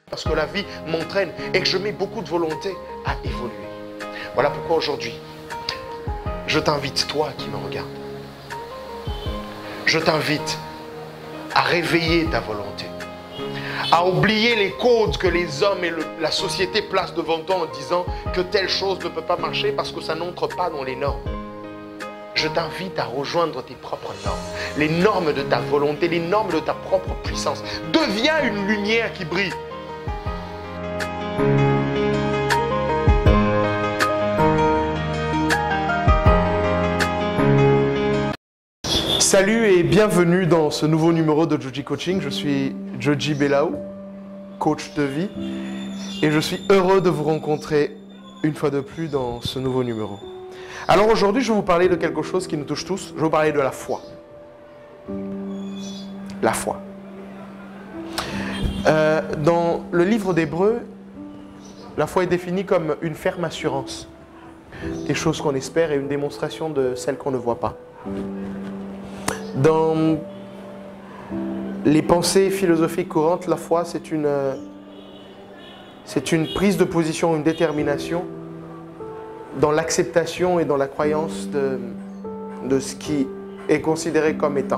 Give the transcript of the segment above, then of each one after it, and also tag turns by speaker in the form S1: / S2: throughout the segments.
S1: parce que la vie m'entraîne et que je mets beaucoup de volonté à évoluer. Voilà pourquoi aujourd'hui, je t'invite, toi qui me regardes, je t'invite à réveiller ta volonté, à oublier les codes que les hommes et la société placent devant toi en disant que telle chose ne peut pas marcher parce que ça n'entre pas dans les normes. Je t'invite à rejoindre tes propres normes, les normes de ta volonté, les normes de ta propre puissance. Deviens une lumière qui brille. Salut et bienvenue dans ce nouveau numéro de Joji Coaching. Je suis Joji Belaou, coach de vie, et je suis heureux de vous rencontrer une fois de plus dans ce nouveau numéro. Alors aujourd'hui, je vais vous parler de quelque chose qui nous touche tous. Je vais vous parler de la foi. La foi. Dans le livre d'Hébreux, la foi est définie comme une ferme assurance des choses qu'on espère et une démonstration de celles qu'on ne voit pas. Dans les pensées philosophiques courantes, la foi, c'est une prise de position, une détermination dans l'acceptation et dans la croyance de ce qui est considéré comme étant.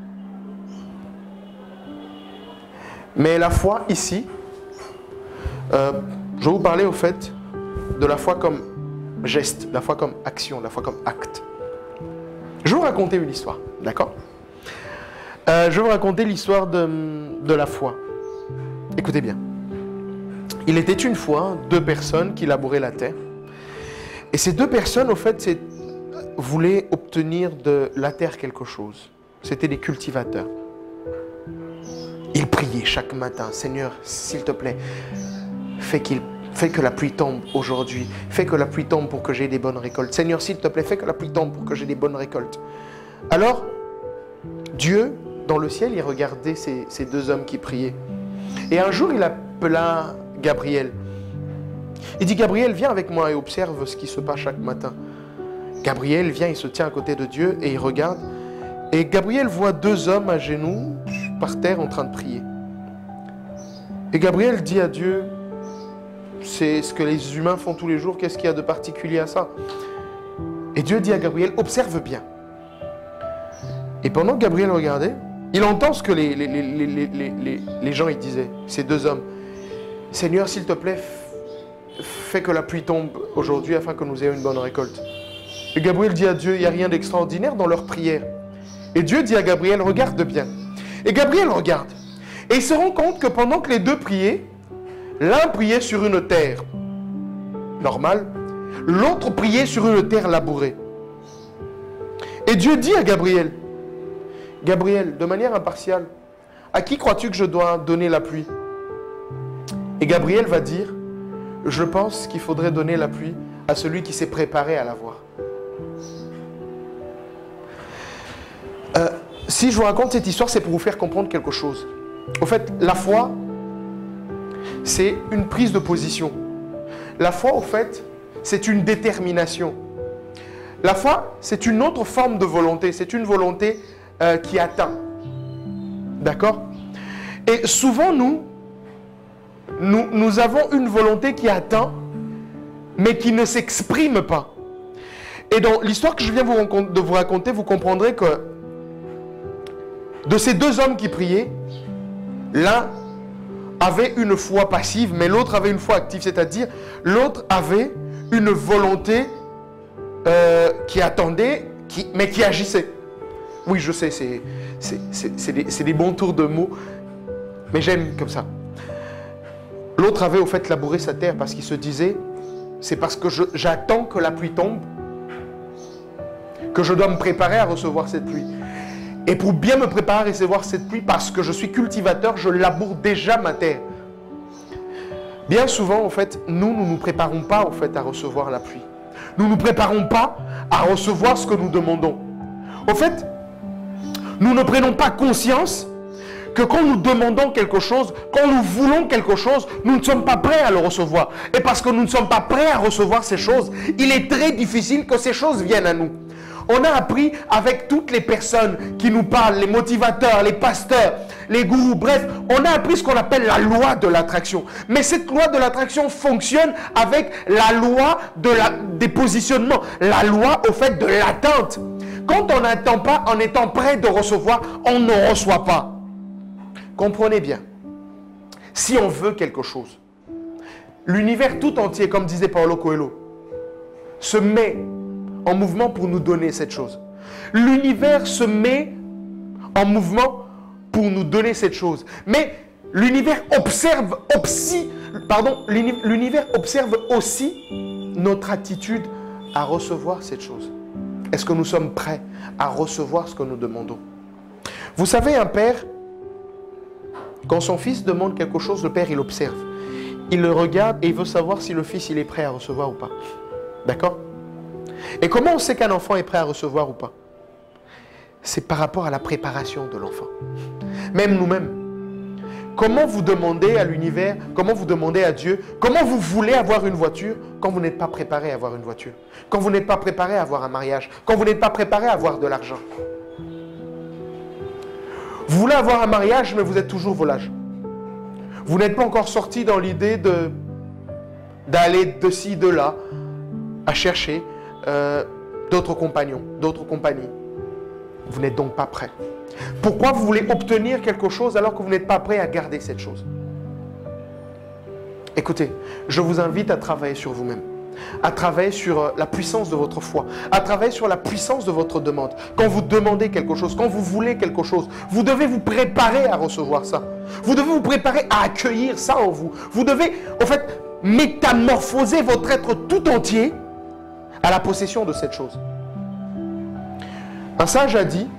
S1: Mais la foi ici, je vais vous parler au fait de la foi comme geste, la foi comme action, la foi comme acte. Je vais vous raconter une histoire, d'accord? Je vais vous raconter l'histoire de la foi. Écoutez bien. Il était une fois deux personnes qui labouraient la terre. Et ces deux personnes, au fait, voulaient obtenir de la terre quelque chose. C'était des cultivateurs. Ils priaient chaque matin. Seigneur, s'il te plaît, fais que la pluie tombe aujourd'hui. Fais que la pluie tombe pour que j'ai des bonnes récoltes. Seigneur, s'il te plaît, fais que la pluie tombe pour que j'ai des bonnes récoltes. Alors, Dieu, dans le ciel, il regardait ces deux hommes qui priaient. Et un jour, il appela Gabriel. Il dit, Gabriel, viens avec moi et observe ce qui se passe chaque matin. Gabriel vient, il se tient à côté de Dieu et il regarde. Et Gabriel voit deux hommes à genoux, par terre, en train de prier. Et Gabriel dit à Dieu, c'est ce que les humains font tous les jours, qu'est-ce qu'il y a de particulier à ça? Et Dieu dit à Gabriel, observe bien. Et pendant que Gabriel regardait, il entend ce que les gens ils disaient, ces deux hommes. Seigneur, s'il te plaît, fais que la pluie tombe aujourd'hui afin que nous ayons une bonne récolte. Et Gabriel dit à Dieu, il n'y a rien d'extraordinaire dans leur prière. Et Dieu dit à Gabriel, regarde bien. Et Gabriel regarde. Et il se rend compte que pendant que les deux priaient, l'un priait sur une terre normale, l'autre priait sur une terre labourée. Et Dieu dit à Gabriel, Gabriel, de manière impartiale, à qui crois-tu que je dois donner la pluie? Et Gabriel va dire, je pense qu'il faudrait donner la pluie à celui qui s'est préparé à l'avoir. Si je vous raconte cette histoire, c'est pour vous faire comprendre quelque chose. Au fait, la foi, c'est une prise de position. La foi, au fait, c'est une détermination. La foi, c'est une autre forme de volonté. C'est une volonté qui atteint. D'accord? Et souvent, nous avons une volonté qui atteint, mais qui ne s'exprime pas. Et dans l'histoire que je viens de vous raconter, vous comprendrez que de ces deux hommes qui priaient, l'un avait une foi passive, mais l'autre avait une foi active, c'est-à-dire l'autre avait une volonté qui attendait, mais qui agissait. Oui, je sais, c'est des bons tours de mots, mais j'aime comme ça. L'autre avait au fait labouré sa terre parce qu'il se disait, c'est parce que j'attends que la pluie tombe, que je dois me préparer à recevoir cette pluie. Et pour bien me préparer à recevoir cette pluie, parce que je suis cultivateur, je laboure déjà ma terre. Bien souvent, en fait, nous ne nous préparons pas en fait, à recevoir la pluie. Nous ne nous préparons pas à recevoir ce que nous demandons. En fait, nous ne prenons pas conscience que quand nous demandons quelque chose, quand nous voulons quelque chose, nous ne sommes pas prêts à le recevoir. Et parce que nous ne sommes pas prêts à recevoir ces choses, il est très difficile que ces choses viennent à nous. On a appris avec toutes les personnes qui nous parlent, les motivateurs, les pasteurs, les gourous. Bref, on a appris ce qu'on appelle la loi de l'attraction. Mais cette loi de l'attraction fonctionne avec la loi des positionnements, la loi au fait de l'attente. Quand on n'attend pas en étant prêt de recevoir, on ne reçoit pas. Comprenez bien, si on veut quelque chose, l'univers tout entier, comme disait Paulo Coelho, se met en mouvement pour nous donner cette chose. L'univers se met en mouvement pour nous donner cette chose. Mais l'univers observe aussi notre attitude à recevoir cette chose. Est-ce que nous sommes prêts à recevoir ce que nous demandons? Vous savez, un père, quand son fils demande quelque chose, le père, il observe. Il le regarde et il veut savoir si le fils, il est prêt à recevoir ou pas. D'accord? Et comment on sait qu'un enfant est prêt à recevoir ou pas? C'est par rapport à la préparation de l'enfant. Même nous-mêmes. Comment vous demandez à l'univers, comment vous demandez à Dieu, comment vous voulez avoir une voiture quand vous n'êtes pas préparé à avoir une voiture? Quand vous n'êtes pas préparé à avoir un mariage? Quand vous n'êtes pas préparé à avoir de l'argent? Vous voulez avoir un mariage, mais vous êtes toujours volage. Vous n'êtes pas encore sorti dans l'idée d'aller de ci, de là, à chercher d'autres compagnons, d'autres compagnies. Vous n'êtes donc pas prêt. Pourquoi vous voulez obtenir quelque chose alors que vous n'êtes pas prêt à garder cette chose? Écoutez, je vous invite à travailler sur vous-même, à travailler sur la puissance de votre foi, à travailler sur la puissance de votre demande. Quand vous demandez quelque chose, quand vous voulez quelque chose, vous devez vous préparer à recevoir ça. Vous devez vous préparer à accueillir ça en vous. Vous devez, en fait, métamorphoser votre être tout entier à la possession de cette chose. Un sage a dit,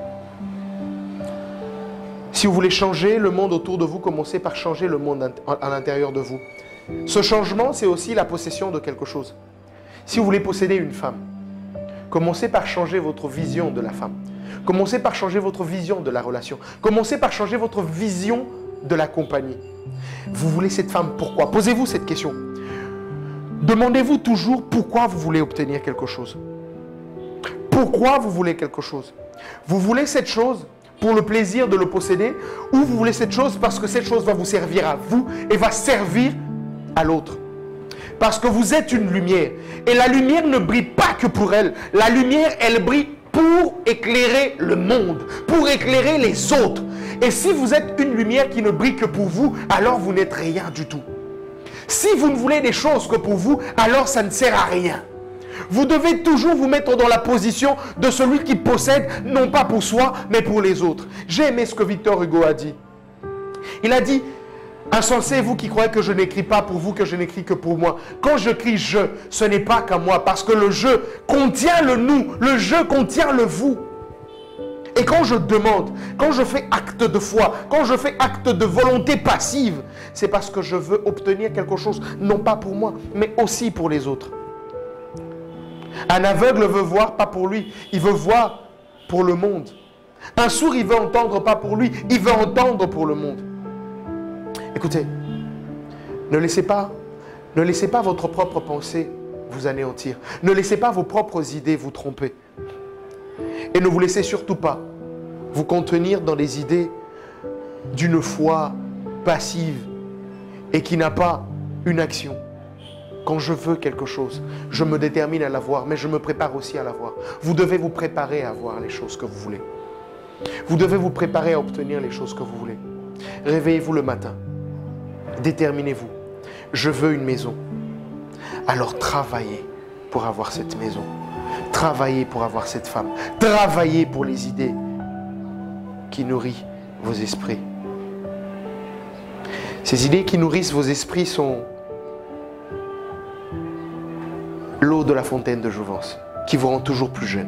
S1: si vous voulez changer le monde autour de vous, commencez par changer le monde à l'intérieur de vous. Ce changement, c'est aussi la possession de quelque chose. Si vous voulez posséder une femme, commencez par changer votre vision de la femme. Commencez par changer votre vision de la relation. Commencez par changer votre vision de la compagnie. Vous voulez cette femme, pourquoi? Posez-vous cette question. Demandez-vous toujours pourquoi vous voulez obtenir quelque chose. Pourquoi vous voulez quelque chose? Vous voulez cette chose pour le plaisir de le posséder, ou vous voulez cette chose parce que cette chose va vous servir à vous et va servir à l'autre? Parce que vous êtes une lumière. Et la lumière ne brille pas que pour elle. La lumière, elle brille pour éclairer le monde, pour éclairer les autres. Et si vous êtes une lumière qui ne brille que pour vous, alors vous n'êtes rien du tout. Si vous ne voulez des choses que pour vous, alors ça ne sert à rien. Vous devez toujours vous mettre dans la position de celui qui possède, non pas pour soi, mais pour les autres. J'ai aimé ce que Victor Hugo a dit. Il a dit, insensé, vous qui croyez que je n'écris pas pour vous, que je n'écris que pour moi. Quand je crie je, ce n'est pas qu'à moi, parce que le je contient le nous, le je contient le vous. Et quand je demande, quand je fais acte de foi, quand je fais acte de volonté passive, c'est parce que je veux obtenir quelque chose, non pas pour moi, mais aussi pour les autres. Un aveugle veut voir, pas pour lui, il veut voir pour le monde. Un sourd, il veut entendre, pas pour lui, il veut entendre pour le monde. Écoutez, ne laissez pas votre propre pensée vous anéantir. Ne laissez pas vos propres idées vous tromper. Et ne vous laissez surtout pas vous contenir dans les idées d'une foi passive et qui n'a pas une action. Quand je veux quelque chose, je me détermine à l'avoir, mais je me prépare aussi à l'avoir. Vous devez vous préparer à avoir les choses que vous voulez. Vous devez vous préparer à obtenir les choses que vous voulez. Réveillez-vous le matin. Déterminez-vous. Je veux une maison. Alors travaillez pour avoir cette maison. Travaillez pour avoir cette femme. Travaillez pour les idées qui nourrissent vos esprits. Ces idées qui nourrissent vos esprits sont l'eau de la fontaine de jouvence, qui vous rend toujours plus jeune.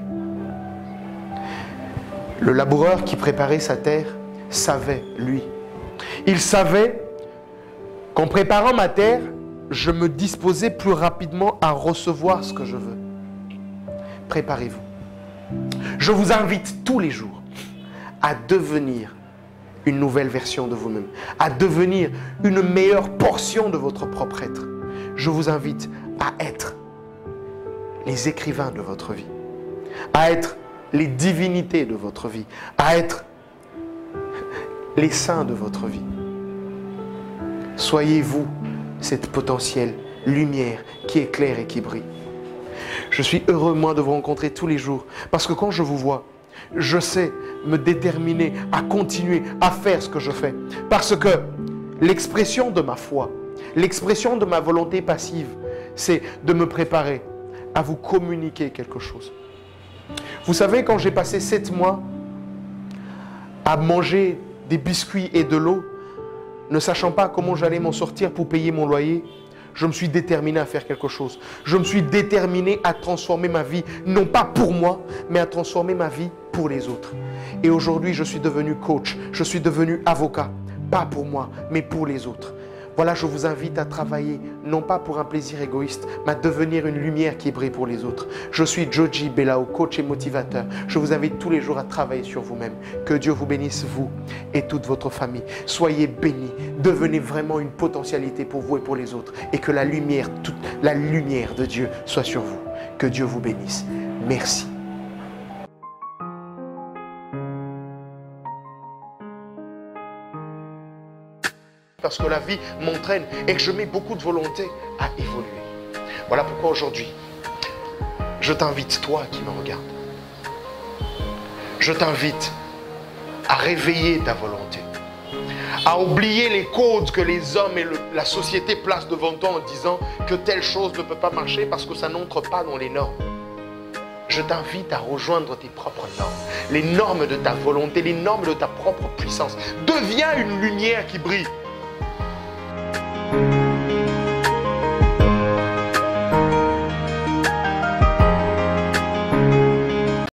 S1: Le laboureur qui préparait sa terre savait, lui. Il savait qu'en préparant ma terre, je me disposais plus rapidement à recevoir ce que je veux. Préparez-vous. Je vous invite tous les jours à devenir une nouvelle version de vous-même, à devenir une meilleure portion de votre propre être. Je vous invite à être les écrivains de votre vie, à être les divinités de votre vie, à être les saints de votre vie. Soyez-vous cette potentielle lumière qui éclaire et qui brille. Je suis heureux, moi, de vous rencontrer tous les jours parce que quand je vous vois, je sais me déterminer à continuer à faire ce que je fais. Parce que l'expression de ma foi, l'expression de ma volonté passive, c'est de me préparer à vous communiquer quelque chose. Vous savez, quand j'ai passé 7 mois à manger des biscuits et de l'eau, ne sachant pas comment j'allais m'en sortir pour payer mon loyer, je me suis déterminé à faire quelque chose. Je me suis déterminé à transformer ma vie, non pas pour moi, mais à transformer ma vie pour les autres. Et aujourd'hui, je suis devenu coach, je suis devenu avocat, pas pour moi, mais pour les autres. Voilà, je vous invite à travailler, non pas pour un plaisir égoïste, mais à devenir une lumière qui brille pour les autres. Je suis Joji Belao, coach et motivateur. Je vous invite tous les jours à travailler sur vous-même. Que Dieu vous bénisse, vous et toute votre famille. Soyez bénis, devenez vraiment une potentialité pour vous et pour les autres. Et que la lumière, toute la lumière de Dieu soit sur vous. Que Dieu vous bénisse. Merci. Parce que la vie m'entraîne et que je mets beaucoup de volonté à évoluer. Voilà pourquoi aujourd'hui, je t'invite, toi qui me regardes, je t'invite à réveiller ta volonté, à oublier les codes que les hommes et la société placent devant toi en disant que telle chose ne peut pas marcher parce que ça n'entre pas dans les normes. Je t'invite à rejoindre tes propres normes, les normes de ta volonté, les normes de ta propre puissance. Deviens une lumière qui brille.